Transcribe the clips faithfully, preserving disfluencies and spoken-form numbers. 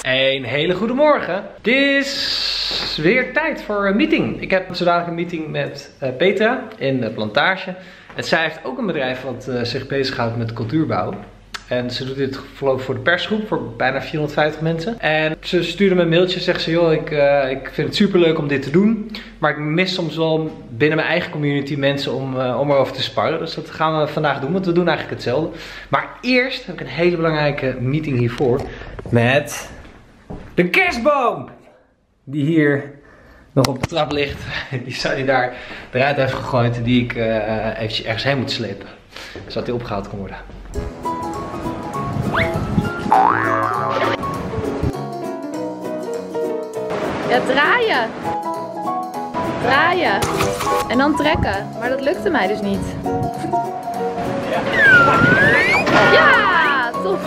Een hele goede morgen. Het is weer tijd voor een meeting. Ik heb zo dadelijk een meeting met uh, Petra in de Plantage. En zij heeft ook een bedrijf wat uh, zich bezighoudt met cultuurbouw. En ze doet dit voorlopig voor de persgroep, voor bijna vierhonderdvijftig mensen. En ze stuurde me een mailtje en zegt ze, joh, ik, uh, ik vind het super leuk om dit te doen. Maar ik mis soms wel binnen mijn eigen community mensen om, uh, om erover te sparren. Dus dat gaan we vandaag doen, want we doen eigenlijk hetzelfde. Maar eerst heb ik een hele belangrijke meeting hiervoor met de kerstboom. Die hier nog op de trap ligt. Die Sunny daar eruit heeft gegooid, die ik uh, eventjes ergens heen moet slepen. Zodat die opgehaald kan worden. Ja, draaien. Draaien. En dan trekken. Maar dat lukte mij dus niet. Ja, top.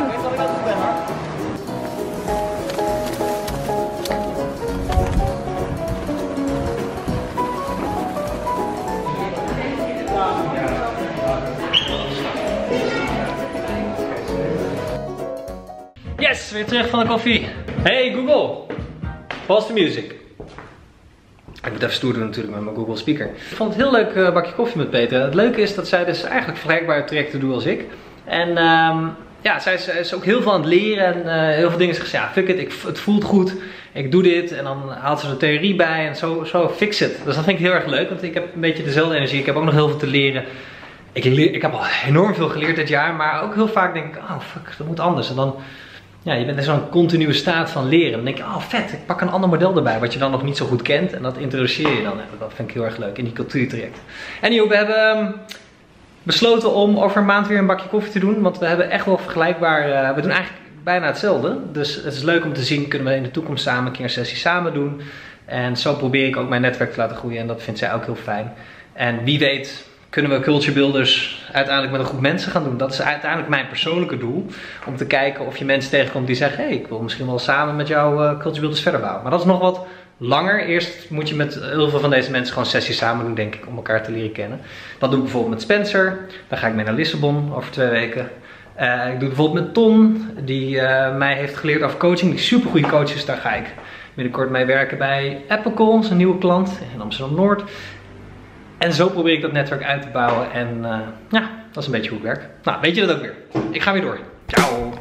Yes, weer terug van de koffie. Hey Google, pause the music. Ik moet even stoer doen natuurlijk met mijn Google speaker. Ik vond het heel leuk uh, bakje koffie met Petra. Het leuke is dat zij dus eigenlijk vergelijkbare trajecten doet als ik. En um, ja, zij is, is ook heel veel aan het leren en uh, heel veel dingen zegt ze, ja fuck it, ik, het voelt goed. Ik doe dit en dan haalt ze de theorie bij en zo, zo fix it. Dus dat vind ik heel erg leuk, want ik heb een beetje dezelfde energie. Ik heb ook nog heel veel te leren. Ik, leer, ik heb al enorm veel geleerd dit jaar, maar ook heel vaak denk ik, oh fuck, dat moet anders. En dan... Ja, je bent in zo'n continue staat van leren. Dan denk je, oh vet, ik pak een ander model erbij wat je dan nog niet zo goed kent. En dat introduceer je dan. Dat vind ik heel erg leuk in die cultuurtraject. En joh, we hebben um, besloten om over een maand weer een bakje koffie te doen. Want we hebben echt wel vergelijkbaar, uh, we doen eigenlijk bijna hetzelfde. Dus het is leuk om te zien, kunnen we in de toekomst samen een keer een sessie samen doen. En zo probeer ik ook mijn netwerk te laten groeien. En dat vindt zij ook heel fijn. En wie weet... kunnen we Culture Builders uiteindelijk met een groep mensen gaan doen. Dat is uiteindelijk mijn persoonlijke doel. Om te kijken of je mensen tegenkomt die zeggen... hé, hey, ik wil misschien wel samen met jou uh, Culture Builders verder bouwen. Maar dat is nog wat langer. Eerst moet je met heel veel van deze mensen gewoon sessies samen doen, denk ik. Om elkaar te leren kennen. Dat doe ik bijvoorbeeld met Spencer. Daar ga ik mee naar Lissabon over twee weken. Uh, ik doe het bijvoorbeeld met Ton. Die uh, mij heeft geleerd over coaching. Die super goede coach is. Daar ga ik binnenkort mee werken bij Apple, een nieuwe klant in Amsterdam-Noord. En zo probeer ik dat netwerk uit te bouwen en uh, ja, dat is een beetje hoe ik werk. Nou, weet je dat ook weer. Ik ga weer door. Ciao!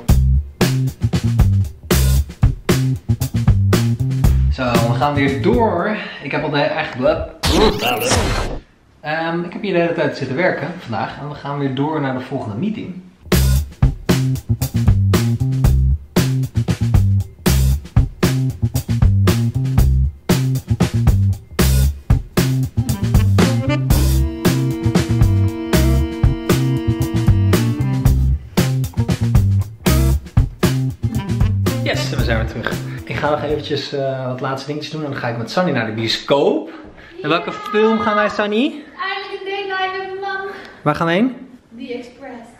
Zo, we gaan weer door. Ik heb al de eigenlijk... Um, ik heb hier de hele tijd zitten werken vandaag en we gaan weer door naar de volgende meeting. Yes, we zijn weer terug. Ik ga nog eventjes uh, wat laatste dingetjes doen en dan ga ik met Sunny naar de bioscoop. En welke film gaan wij, Sunny? Eigenlijk een date night met mam. Waar gaan we heen? The Express.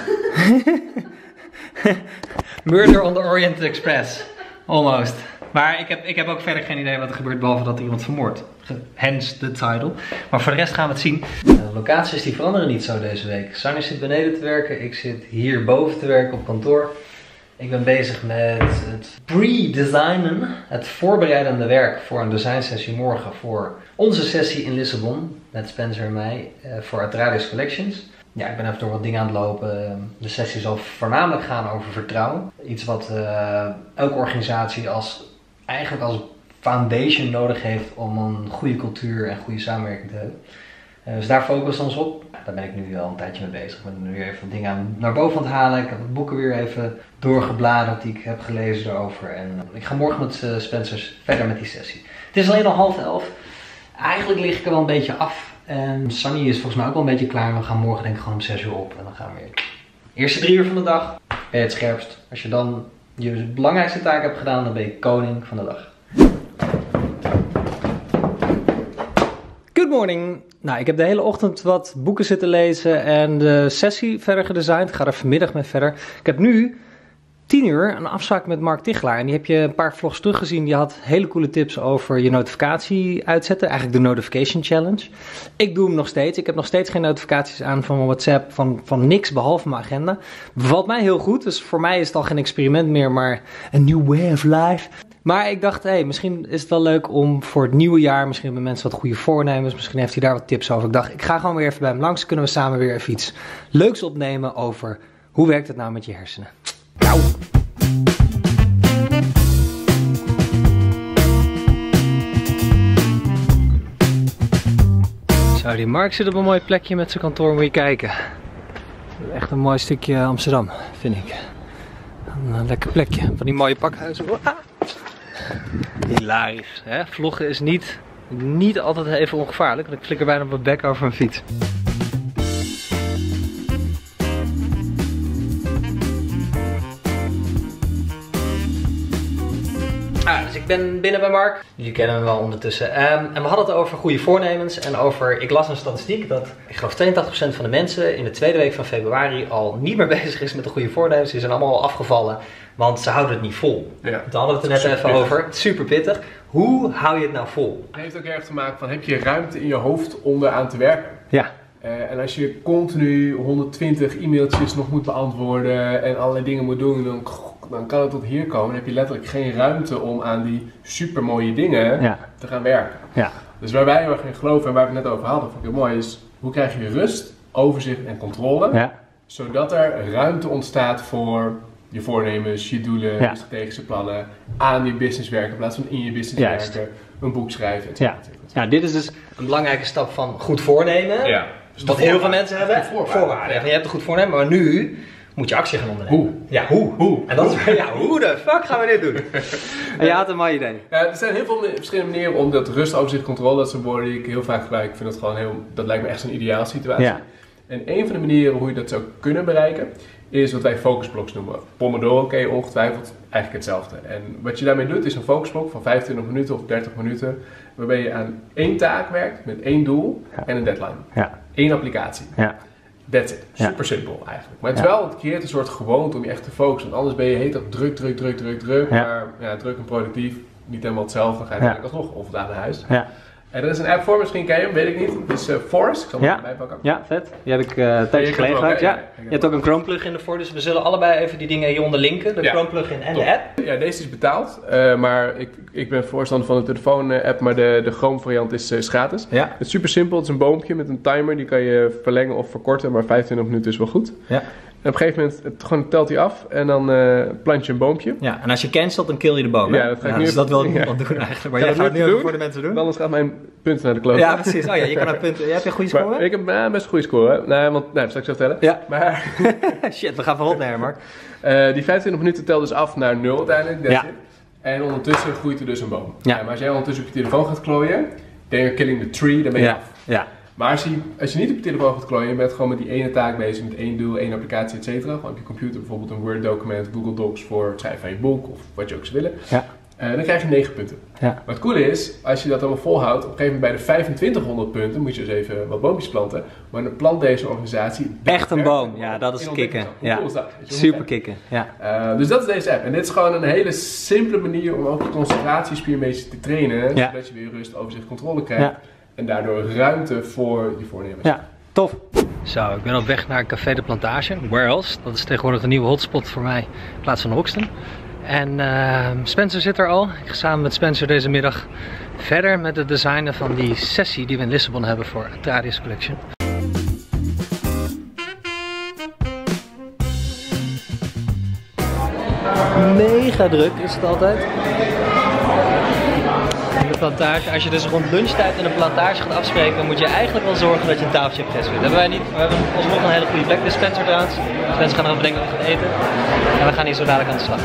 Murder on the Orient Express. Almost. Maar ik heb, ik heb ook verder geen idee wat er gebeurt behalve dat er iemand vermoordt. Hence de title. Maar voor de rest gaan we het zien. De locaties die veranderen niet zo deze week. Sunny zit beneden te werken. Ik zit hier boven te werken op kantoor. Ik ben bezig met het pre-designen, het voorbereidende werk voor een design sessie morgen voor onze sessie in Lissabon met Spencer en mij voor Atradius Collections. Ja, ik ben even door wat dingen aan het lopen. De sessie zal voornamelijk gaan over vertrouwen. Iets wat uh, elke organisatie als, eigenlijk als foundation nodig heeft om een goede cultuur en goede samenwerking te hebben. Uh, dus daar focussen we ons op. Daar ben ik nu al een tijdje mee bezig. Ik ben nu weer even wat dingen aan, naar boven aan het halen. Ik heb de boeken weer even doorgebladerd die ik heb gelezen daarover. En ik ga morgen met uh, Spencers verder met die sessie. Het is alleen al half elf. Eigenlijk lig ik er wel een beetje af. En Sunny is volgens mij ook wel een beetje klaar. We gaan morgen denk ik gewoon om zes uur op. En dan gaan we weer. De eerste drie uur van de dag ben je het scherpst. Als je dan je belangrijkste taak hebt gedaan, dan ben je koning van de dag. Good morning! Nou, ik heb de hele ochtend wat boeken zitten lezen en de sessie verder gedesigned. Ik ga er vanmiddag mee verder. Ik heb nu tien uur een afspraak met Mark Tichelaar. En die heb je een paar vlogs teruggezien. Die had hele coole tips over je notificatie uitzetten. Eigenlijk de Notification Challenge. Ik doe hem nog steeds. Ik heb nog steeds geen notificaties aan van mijn WhatsApp. Van, van niks behalve mijn agenda. Bevalt mij heel goed. Dus voor mij is het al geen experiment meer. Maar een new way of life. Maar ik dacht, hé, hey, misschien is het wel leuk om voor het nieuwe jaar. Misschien hebben mensen wat goede voornemens. Misschien heeft hij daar wat tips over. Ik dacht, ik ga gewoon weer even bij hem langs. Kunnen we samen weer even iets leuks opnemen over hoe werkt het nou met je hersenen. Kauw. Zo, die Mark zit op een mooi plekje met zijn kantoor, moet je kijken. Echt een mooi stukje Amsterdam, vind ik. Een lekker plekje, van die mooie pakhuizen. Ah. Hilarisch, hè? Vloggen is niet, niet altijd even ongevaarlijk, want ik flikker bijna op mijn bek over mijn fiets. Ah, dus ik ben binnen bij Mark. Jullie kennen hem wel ondertussen. Um, en we hadden het over goede voornemens. En over, ik las een statistiek dat, ik geloof tweeëntachtig procent van de mensen in de tweede week van februari al niet meer bezig is met de goede voornemens. Die zijn allemaal al afgevallen, want ze houden het niet vol. Ja. Daar hadden we het er net even pittig. over. Super pittig. Hoe hou je het nou vol? Het heeft ook erg te maken van, heb je ruimte in je hoofd om eraan te werken? Ja. Uh, en als je continu honderdtwintig e-mailtjes nog moet beantwoorden en allerlei dingen moet doen, dan, dan kan het tot hier komen. Dan heb je letterlijk geen ruimte om aan die supermooie dingen ja. te gaan werken. Ja. Dus waar wij heel erg in geloven en waar we het net over hadden, vond ik heel mooi, is hoe krijg je rust, overzicht en controle, ja. zodat er ruimte ontstaat voor je voornemens, je doelen, ja. je strategische plannen, aan je business werken in plaats van in je business Juist. werken, een boek schrijven, et cetera. Ja. ja, dit is dus een belangrijke stap van goed voornemen. Ja. Dus wat heel veel mensen hebben, voorwaarden. voorwaarden. Ja. Je hebt een goed voornemen, maar nu moet je actie gaan ondernemen. Hoe? Ja, hoe? hoe? En dat is, ja, hoe de fuck gaan we dit doen? En je had een mooi idee. Ja, er zijn heel veel verschillende manieren om dat rust, overzicht, controle, dat zijn woorden die ik heel vaak gebruik. Ik vind dat gewoon heel, dat lijkt me echt zo'n ideaal situatie. Ja. En een van de manieren hoe je dat zou kunnen bereiken, is wat wij focusblocks noemen. Pomodoro ken je ongetwijfeld eigenlijk hetzelfde. En wat je daarmee doet is een focusblok van vijfentwintig minuten of dertig minuten, waarbij je aan één taak werkt met één doel ja. en een deadline. Ja. Eén applicatie. Ja. That's it. Super ja. simpel eigenlijk. Maar het, is wel, het creëert een soort gewoonte om je echt te focussen. Want anders ben je heet dat druk, druk, druk, druk, druk. Ja. Maar ja, druk en productief, niet helemaal hetzelfde. Dan ga je eigenlijk ja. alsnog onvoldaan naar huis. Ja. En er is een app voor, misschien ken je hem, weet ik niet. Het is uh, Forest. Ik zal hem ja. erbij pakken. Ja, vet. Die heb ik uh, een tijdje geleden gebruikt. Ja. Ja. Je hebt ook een Chrome plugin ervoor, dus we zullen allebei even die dingen hieronder linken. De ja. Chrome plugin en Top. de app. Ja, deze is betaald. Uh, maar ik, ik ben voorstander van de telefoon app, maar de, de Chrome variant is, uh, is gratis. Ja. Het is super simpel. Het is een boompje met een timer. Die kan je verlengen of verkorten, maar vijfentwintig minuten is wel goed. Ja. En op een gegeven moment het, gewoon telt hij af en dan uh, plant je een boompje. Ja, en als je cancelt, dan kill je de boom. Ja, dat ga ik ja, nu dus dat wil ik ja. doen eigenlijk. Maar jij gaat het nu ook voor de mensen doen? Anders gaat mijn punten naar de kloot. Ja, precies. Oh ja, je kan naar punten. Jij hebt een goede score? Maar, ik heb uh, best een goede score. Hè? Nee, want, nee, dat zal ik zo vertellen. Ja. Maar shit, we gaan van opnemen, Mark. Uh, die vijfentwintig minuten telt dus af naar nul uiteindelijk. Ja. It. En ondertussen groeit er dus een boom. Ja. Ja, maar als jij ondertussen op je telefoon gaat klooien, then you're killing the tree, dan ben je ja. af. Ja. Maar als je, als je niet op je telefoon gaat klooien, je bent gewoon met die ene taak bezig, met één doel, één applicatie, et cetera. Gewoon op je computer bijvoorbeeld een Word document, Google Docs voor het schrijven van je boek of wat je ook zou willen. Ja. Uh, dan krijg je negen punten. Ja. Maar het coole is, als je dat allemaal volhoudt, op een gegeven moment bij de vijfentwintighonderd punten moet je dus even wat boompjes planten. Maar dan plant deze organisatie echt een boom. Ja, dat is kicken. Ja. Cool is dat? Super kicken. Ja. Uh, dus dat is deze app. En dit is gewoon een hele simpele manier om ook je concentratiespier een beetje te trainen, ja. zodat je weer rust, overzicht, controle krijgt. Ja. En daardoor ruimte voor je voornemens. Ja, tof. Zo, ik ben op weg naar Café de Plantage. Where else? Dat is tegenwoordig een nieuwe hotspot voor mij in plaats van Hoxton. En uh, Spencer zit er al. Ik ga samen met Spencer deze middag verder met het designen van die sessie die we in Lissabon hebben voor Atradius Collection. Mega druk is het altijd. De plantage. Als je dus rond lunchtijd in een plantage gaat afspreken, moet je eigenlijk wel zorgen dat je een tafeltje hebt gereserveerd. Dat hebben wij niet. We hebben alsnog een hele goede plek. De Spencer trouwens. Spencer gaan erover denken wat we gaan eten. En we gaan hier zo dadelijk aan de slag.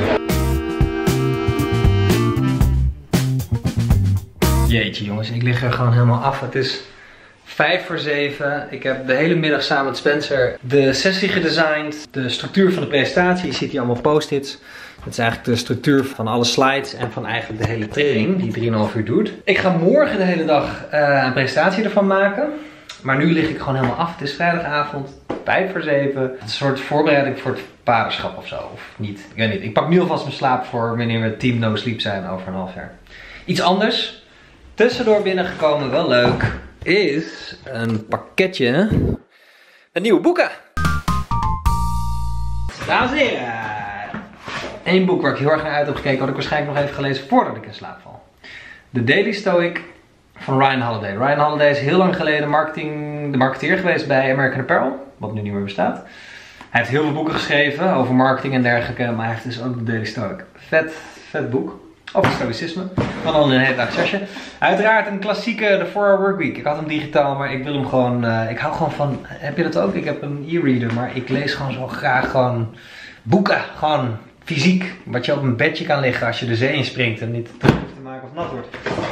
Jeetje jongens, ik lig er gewoon helemaal af. Het is vijf voor zeven. Ik heb de hele middag samen met Spencer de sessie gedesigned. De structuur van de presentatie. Je ziet hier allemaal post-its. Dat is eigenlijk de structuur van alle slides en van eigenlijk de hele training die drieënhalf uur doet. Ik ga morgen de hele dag uh, een presentatie ervan maken. Maar nu lig ik gewoon helemaal af. Het is vrijdagavond. vijf voor zeven. Een soort voorbereiding voor het vaderschap of zo. Of niet, ik weet niet. Ik pak nu alvast mijn slaap voor wanneer we team no sleep zijn over een half jaar. Iets anders. Tussendoor binnengekomen, wel leuk, is een pakketje met nieuwe boeken. Dames en heren. Eén boek waar ik heel erg naar uit heb gekeken, had ik waarschijnlijk nog even gelezen voordat ik in slaap val. The Daily Stoic van Ryan Holiday. Ryan Holiday is heel lang geleden marketing, de marketeer geweest bij American Apparel, wat nu niet meer bestaat. Hij heeft heel veel boeken geschreven over marketing en dergelijke, maar hij heeft dus ook The Daily Stoic. Vet, vet boek. Over stoïcisme. Maar dan een hele dag sessie. Uiteraard een klassieke, de four hour Workweek. Ik had hem digitaal, maar ik wil hem gewoon... Uh, ik hou gewoon van... Heb je dat ook? Ik heb een e-reader, maar ik lees gewoon zo graag gewoon boeken. Gewoon fysiek. Wat je op een bedje kan liggen als je de zee inspringt en niet terug hoeft te maken of nat wordt.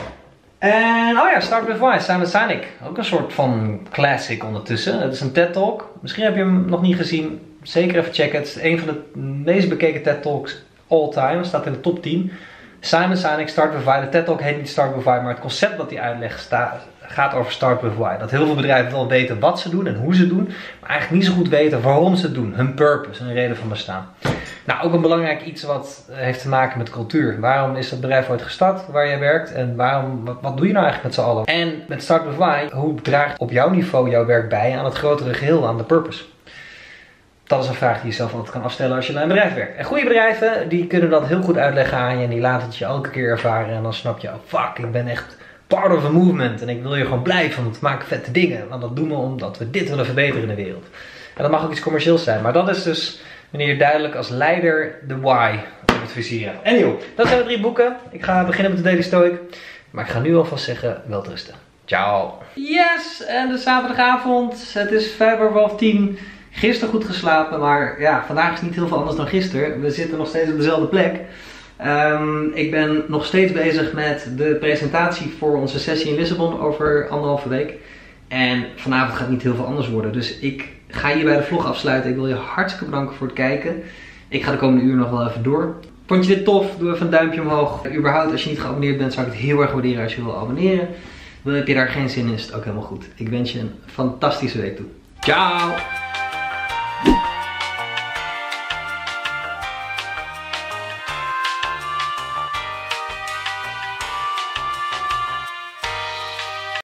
En oh ja, Start With Why, Simon Sinek. Ook een soort van classic ondertussen. Het is een TED Talk. Misschien heb je hem nog niet gezien. Zeker even checken. Het is een van de meest bekeken TED Talks all time. Het staat in de top tien. Simon Sinek, Start With Why. De TED Talk heet niet Start With Why, maar het concept dat hij uitlegt staat, gaat over Start With Why. Dat heel veel bedrijven wel weten wat ze doen en hoe ze doen, maar eigenlijk niet zo goed weten waarom ze het doen. Hun purpose, hun reden van bestaan. Nou, ook een belangrijk iets wat heeft te maken met cultuur. Waarom is dat bedrijf ooit gestart waar je werkt en waarom, wat, wat doe je nou eigenlijk met z'n allen? En met Start With Why, hoe draagt op jouw niveau jouw werk bij aan het grotere geheel, aan de purpose? Dat is een vraag die je zelf altijd kan afstellen als je bij een bedrijf werkt. En goede bedrijven, die kunnen dat heel goed uitleggen aan je en die laten het je elke keer ervaren. En dan snap je, oh fuck, ik ben echt part of a movement en ik wil hier gewoon blijven, want we maken vette dingen. Want dat doen we omdat we dit willen verbeteren in de wereld. En dat mag ook iets commercieels zijn, maar dat is dus wanneer je duidelijk als leider de why op het vizier hebt. Anyway, dat zijn de drie boeken. Ik ga beginnen met de Daily Stoic, maar ik ga nu alvast zeggen, welterusten. Ciao. Yes, en de zaterdagavond, het is vijf over half tien. Gisteren goed geslapen, maar ja, vandaag is niet heel veel anders dan gisteren. We zitten nog steeds op dezelfde plek. Um, ik ben nog steeds bezig met de presentatie voor onze sessie in Lissabon over anderhalve week. En vanavond gaat niet heel veel anders worden. Dus ik ga hierbij de vlog afsluiten. Ik wil je hartstikke bedanken voor het kijken. Ik ga de komende uur nog wel even door. Vond je dit tof? Doe even een duimpje omhoog. Überhaupt, als je niet geabonneerd bent, zou ik het heel erg waarderen als je wil abonneren. Heb je daar geen zin in, is het ook helemaal goed. Ik wens je een fantastische week toe. Ciao!